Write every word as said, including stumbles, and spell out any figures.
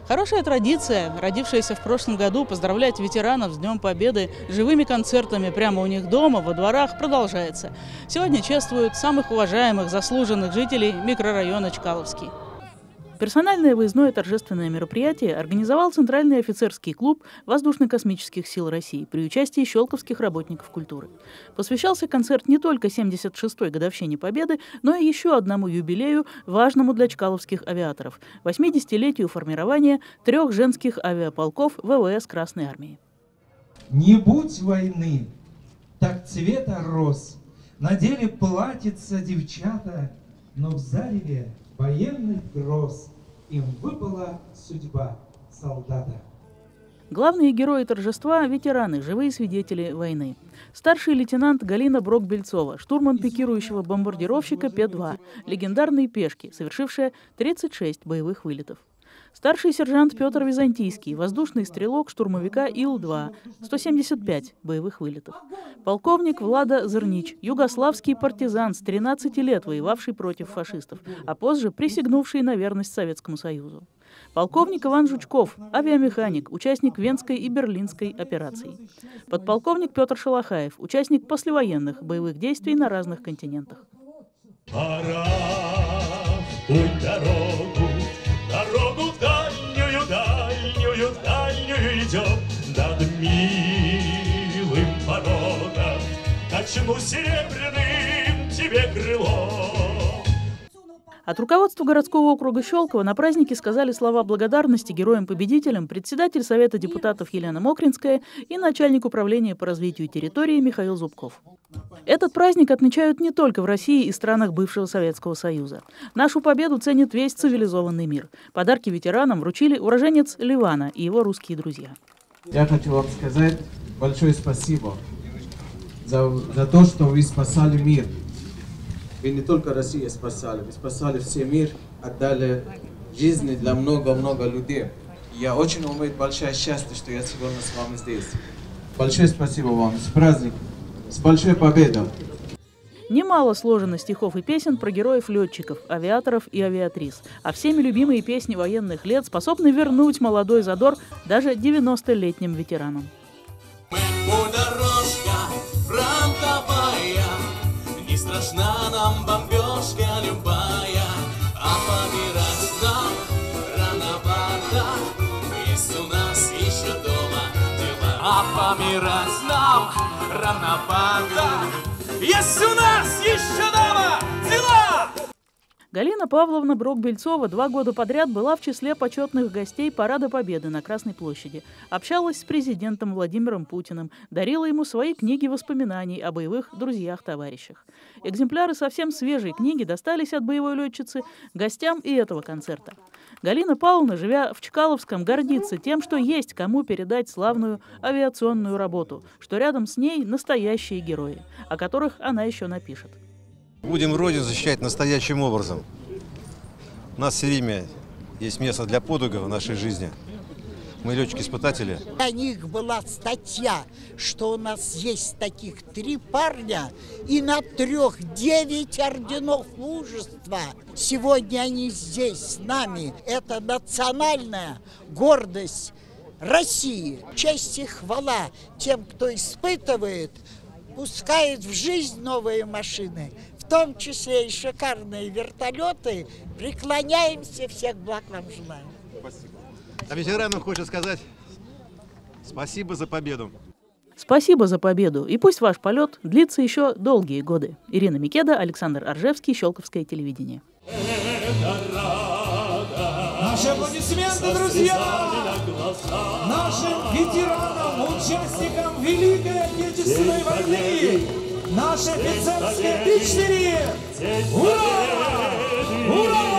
Хорошая традиция, родившаяся в прошлом году, поздравлять ветеранов с Днем Победы живыми концертами прямо у них дома, во дворах, продолжается. Сегодня чествуют самых уважаемых, заслуженных жителей микрорайона Чкаловский. Персональное выездное торжественное мероприятие организовал Центральный офицерский клуб Воздушно-космических сил России при участии щелковских работников культуры. Посвящался концерт не только семьдесят шестой годовщине Победы, но и еще одному юбилею, важному для чкаловских авиаторов – восьмидесятилетию формирования трех женских авиаполков ВВС Красной Армии. Не будь войны, так цвета роз, надели платьица девчата, но в зареве военных гроз им выпала судьба солдата. Главные герои торжества – ветераны, живые свидетели войны. Старший лейтенант Галина Брок-Бельцова, штурман пикирующего бомбардировщика П два, легендарные пешки, совершившая тридцать шесть боевых вылетов. Старший сержант Петр Византийский, воздушный стрелок штурмовика Ил два, сто семьдесят пять боевых вылетов. Полковник Влада Зернич, югославский партизан с тринадцати лет, воевавший против фашистов, а позже присягнувший на верность Советскому Союзу. Полковник Иван Жучков, авиамеханик, участник Венской и Берлинской операций. Подполковник Петр Шалахаев, участник послевоенных боевых действий на разных континентах. Пора в путь дорогу, дорогу дальнюю, дальнюю, дальнюю идем, над милым порогом качну серебряным тебе крыло. От руководства городского округа Щелково на празднике сказали слова благодарности героям-победителям председатель Совета депутатов Елена Мокринская и начальник управления по развитию территории Михаил Зубков. Этот праздник отмечают не только в России и странах бывшего Советского Союза. Нашу победу ценит весь цивилизованный мир. Подарки ветеранам вручили уроженец Ливана и его русские друзья. Я хочу вам сказать большое спасибо за, за то, что вы спасали мир. Вы не только Россию спасали, вы спасали все мир, отдали жизни для много-много людей. Я очень умею большое счастье, что я сегодня с вами здесь. Большое спасибо вам. С праздником, с большой победой. Немало сложено стихов и песен про героев-летчиков, авиаторов и авиатрис. А всеми любимые песни военных лет способны вернуть молодой задор даже девяностолетним ветеранам. Не страшна нам бомбежка любая, а помирать нам рановато. Есть у нас еще дома дела. А помирать нам рановато. Есть у нас еще дома дела. Галина Павловна Брок-Бельцова два года подряд была в числе почетных гостей Парада Победы на Красной площади. Общалась с президентом Владимиром Путиным, дарила ему свои книги воспоминаний о боевых друзьях-товарищах. Экземпляры совсем свежей книги достались от боевой летчицы гостям и этого концерта. Галина Павловна, живя в Чкаловском, гордится тем, что есть кому передать славную авиационную работу, что рядом с ней настоящие герои, о которых она еще напишет. Будем Родину защищать настоящим образом. У нас все время есть место для подвига в нашей жизни. Мы летчики-испытатели. О них была статья, что у нас есть таких три парня и на трех девять орденов мужества. Сегодня они здесь с нами. Это национальная гордость России. Честь и хвала тем, кто испытывает, пускает в жизнь новые машины, в том числе и шикарные вертолеты. Преклоняемся, всех благ вам желаем. Спасибо. А ветеранам хочется сказать спасибо за победу. Спасибо за победу. И пусть ваш полет длится еще долгие годы. Ирина Микеда, Александр Аржевский, Щелковское телевидение. Наши аплодисменты, друзья! Нашим ветеранам, участникам Великой Отечественной войны! Наши офицерские дочери! Ура! Ура!